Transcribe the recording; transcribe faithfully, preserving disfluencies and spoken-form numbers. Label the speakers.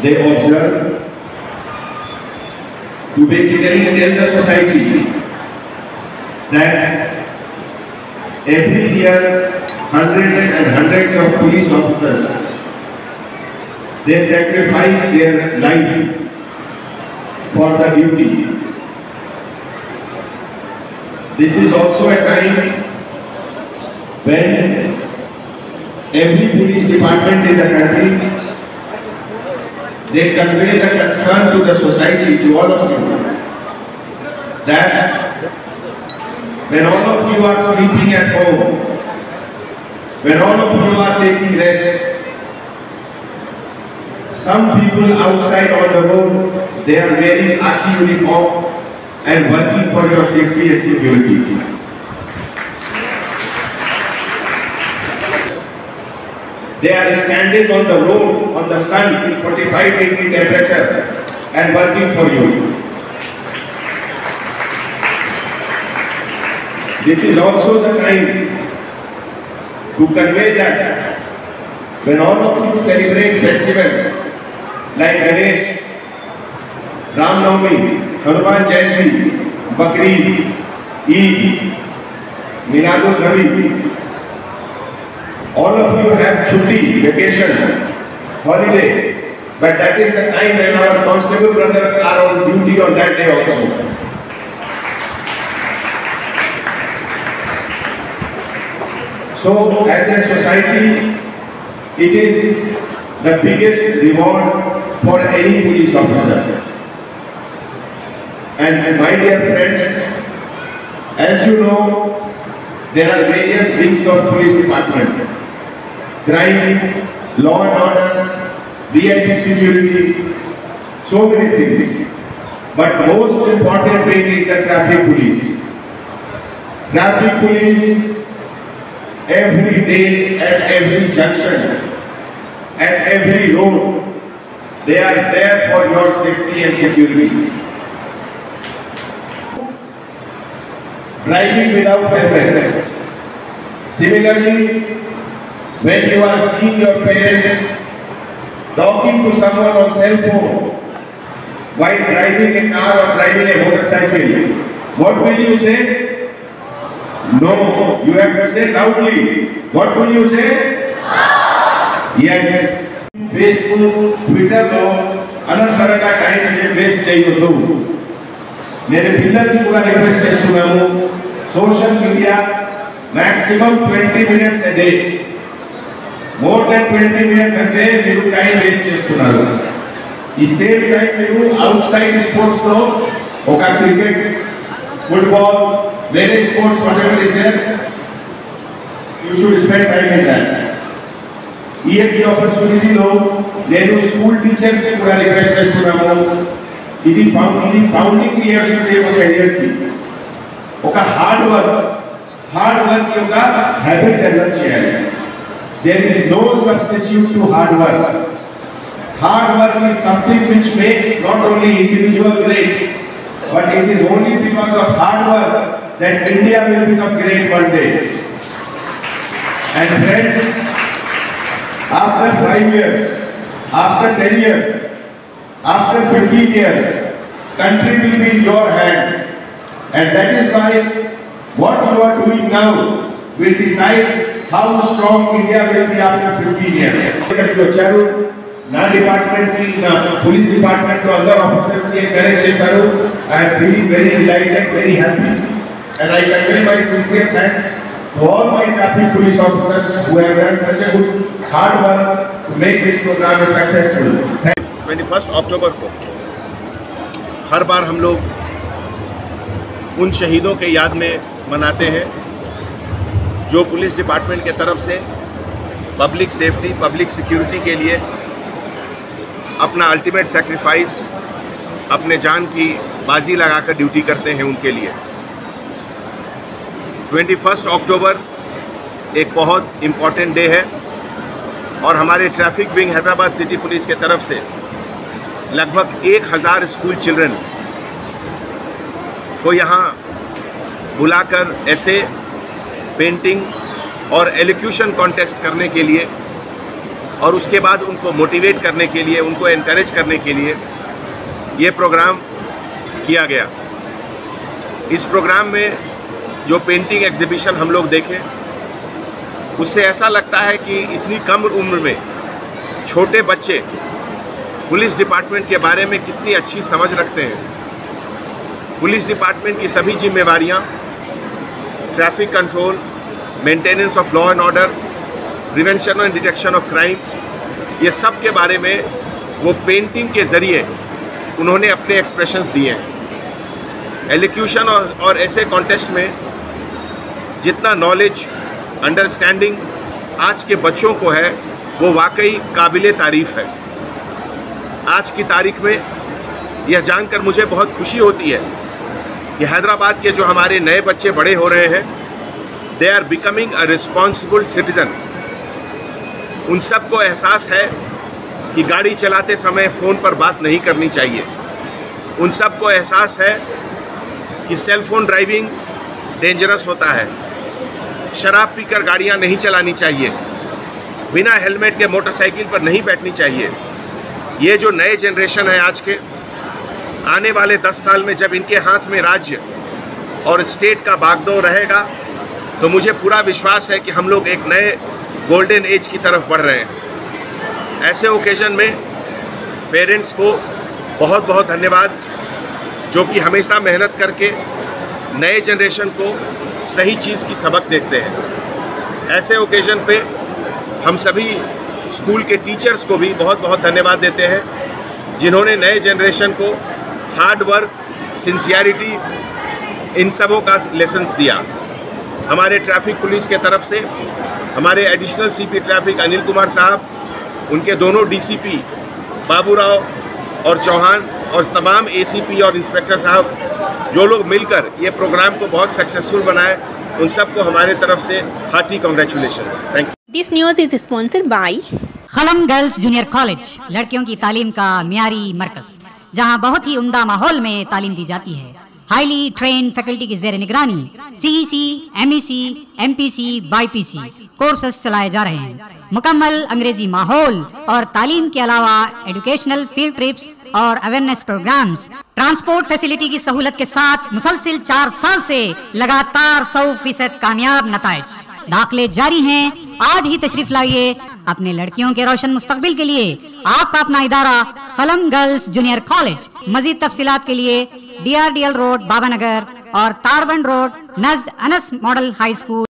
Speaker 1: they observe to basically tell the society that every year hundreds and hundreds of police officers, they sacrifice their life for the duty. This is also a time when every police department in the country, they convey the concern to the society, to all of you, that when all of you are sleeping at home, when all of you are taking rest, some people outside on the road, they are wearing khaki uniform and working for your safety and security. They are standing on the road, on the sun, in forty-five degree temperature and working for you. This is also the time to convey that when all of you celebrate festivals like Ganesh, Ram Navami, Hanuman Jayanti, Bakri, Eid, Miladul Nabi, all of you have chutti, vacation, holiday, but that is the time when our constable brothers are on duty on that day also. So, as a society, it is the biggest reward for any police officer. And, and my dear friends, as you know, there are various wings of police department. Crime, law and order, V I P security, so many things. But most important thing is the traffic police. Traffic police, every day at every junction, at every road, they are there for your safety and security. Driving without helmet. Similarly, when you are seeing your parents talking to someone on cell phone while driving a car or driving a motorcycle, what will you say? No, you have to say loudly. What will you say? Yes. Facebook, Twitter లో అనవసరంగా time waste చేయొద్దు. నేను పిల్లల్ని కూడా request చేస్తున్నాను, social media maximum twenty minutes a day. More than twenty minutes అంటే మీరు time waste చేస్తున్నారు. ఈ సేమ్ టైం మీరు అవుట్ సైడ్ స్పోర్ట్స్ లో ఒక క్రికెట్, ఫుట్బాల్, వేరే sports whatever is there, you should spend time in that. ఈ ఆపర్చునిటీలో నేను స్కూల్ టీచర్స్ ని కూడా రిక్వెస్ట్ చేస్తున్నాను. ఇది ఇది ఫౌండింగ్ ఇయర్స్ ఉంటే ఒక ఇయర్ కి ఒక హార్డ్ వర్క్ హార్డ్ వర్క్ యొక్క హ్యాబిట్ డెవలప్ చేయాలి. There is no substitute to hard work. Hard work is something which makes not only individual great, but it is only because of hard work that India will become great one day. And friends, after five years, after ten years, after fifteen years, country will be in your hand, and that is why what you are doing now will decide how strong India will be after fifteen years. వచ్చారు నా department కి, నా police department లో అందరు officers కి encourage చేశారు. I am feeling very delighted, very happy, and I convey my sincere thanks to all my traffic police officers who have done such a good hard work to make this program successful.
Speaker 2: इक्कीस अक्टूबर को हर बार हम लोग उन शहीदों के याद में मनाते हैं जो पुलिस डिपार्टमेंट के तरफ से पब्लिक सेफ्टी, पब्लिक सिक्योरिटी के लिए अपना अल्टीमेट सैक्रिफाइस, अपने जान की बाजी लगाकर ड्यूटी करते हैं. उनके लिए इक्कीस अक्टूबर एक बहुत इम्पॉर्टेंट डे है और हमारे traffic wing Hyderabad city police के तरफ से लगभग एक हज़ार स्कूल चिल्ड्रन को यहाँ बुलाकर एसे, पेंटिंग और एलोक्यूशन कॉन्टेस्ट करने के लिए और उसके बाद उनको मोटिवेट करने के लिए, उनको एनकरेज करने के लिए ये प्रोग्राम किया गया। इस प्रोग्राम में जो पेंटिंग एग्जीबिशन हम लोग देखे, उससे ऐसा लगता है कि इतनी कम उम्र में छोटे बच्चे पुलिस डिपार्टमेंट के बारे में कितनी अच्छी समझ रखते हैं। पुलिस डिपार्टमेंट की सभी जिम्मेवारियां, traffic control, maintenance of law and order, prevention and detection of crime, ये सब के बारे में वो पेंटिंग के ज़रिए उन्होंने अपने एक्सप्रेशंस दिए हैं। एलोक्यूशन और, और ऐसे कॉन्टेस्ट में जितना नॉलेज, अंडरस्टैंडिंग आज के बच्चों को है, वो वाकई काबिले तारीफ़ है। आज की तारीख में यह जानकर मुझे बहुत खुशी होती है कि हैदराबाद के जो हमारे नए बच्चे बड़े हो रहे हैं, they are becoming a responsible citizen. उन सबको एहसास है कि गाड़ी चलाते समय फ़ोन पर बात नहीं करनी चाहिए। उन सबको एहसास है कि सेल फोन ड्राइविंग डेंजरस होता है। शराब पीकर गाड़ियां नहीं चलानी चाहिए। बिना हेलमेट के मोटरसाइकिल पर नहीं बैठनी चाहिए। ये जो नए जनरेशन है आज के, आने वाले दस साल में जब इनके हाथ में राज्य और स्टेट का बागडोर रहेगा, तो मुझे पूरा विश्वास है कि हम लोग एक नए गोल्डन एज की तरफ बढ़ रहे हैं। ऐसे ओकेजन में पेरेंट्स को बहुत बहुत धन्यवाद, जो कि हमेशा मेहनत करके नए जनरेशन को सही चीज़ की सबक देते हैं। ऐसे ओकेजन पे हम सभी स्कूल के टीचर्स को भी बहुत बहुत धन्यवाद देते हैं, जिन्होंने नए जनरेशन को हार्ड वर्क, सिंसियरिटी, इन सबों का लेसन्स दिया। हमारे ट्रैफिक पुलिस के तरफ से हमारे additional CP traffic Anil Kumar साहब, उनके दोनों डीसीपी बाबूराव और चौहान और तमाम एसीपी और इंस्पेक्टर साहब, जो लोग मिलकर ये प्रोग्राम को बहुत सक्सेसफुल बनाए, उन सबको हमारे तरफ से hearty congratulations. Thank you.
Speaker 3: This news is sponsored by
Speaker 4: खलम गर्ल्स जूनियर कॉलेज, लड़कियों की तालीम का मियारी मरकज, जहां बहुत ही उम्दा माहौल में तालीम दी जाती है। हाईली ट्रेन फैकल्टी की जेर निगरानी CEC, MEC, MPC, BiPC courses चलाए जा रहे हैं। मुकम्मल अंग्रेजी माहौल और तालीम के अलावा एजुकेशनल फील्ड ट्रिप्स और अवेयरनेस प्रोग्राम्स, ट्रांसपोर्ट फैसिलिटी की सहूलत के साथ मुसलसिल चार साल से लगातार सौ फीसद कामयाब नताइज। दाखिले जारी हैं, आज ही तशरीफ लाइए। अपने लड़कियों के रोशन मुस्तकबिल के लिए आपका अपना इदारा खलम गर्ल्स जूनियर कॉलेज। मजीद तफसीलात के लिए D R D L road Babanagar और तारबंद रोड नज़द अनस मॉडल हाई स्कूल।